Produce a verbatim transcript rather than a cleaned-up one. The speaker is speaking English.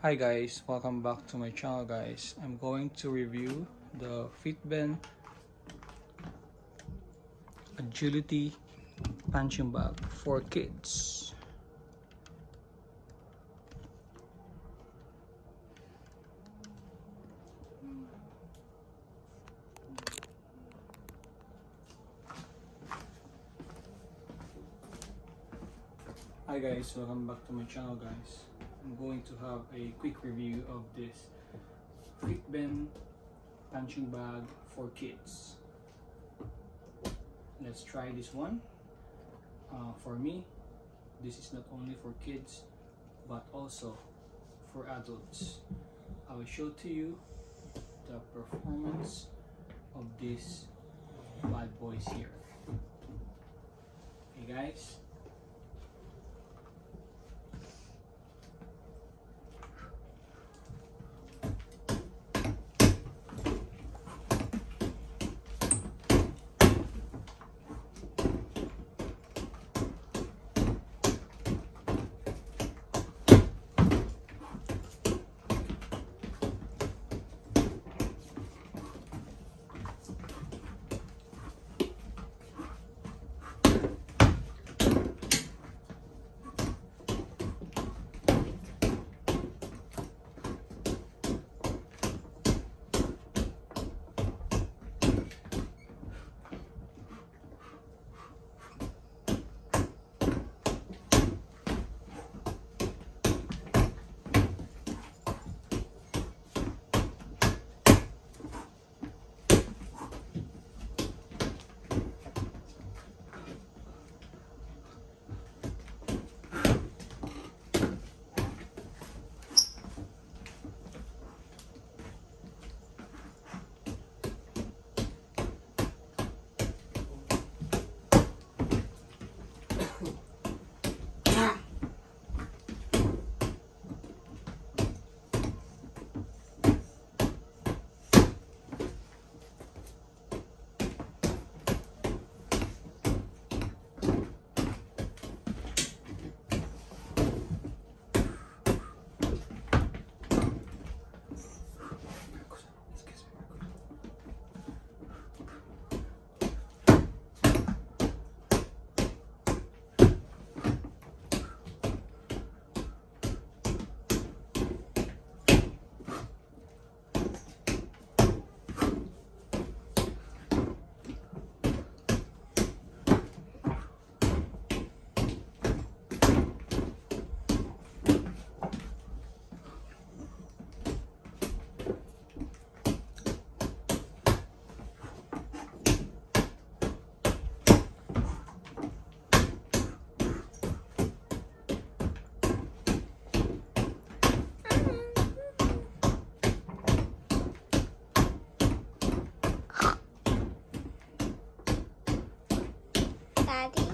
Hi guys, welcome back to my channel guys. I'm going to review the FITVEN Agility punching bag for kids. Hi guys, welcome back to my channel guys. I'm going to have a quick review of this FITVEN punching bag for kids. Let's try this one. Uh, for me, this is not only for kids but also for adults. I will show to you the performance of these bad boys here. Hey guys. Daddy.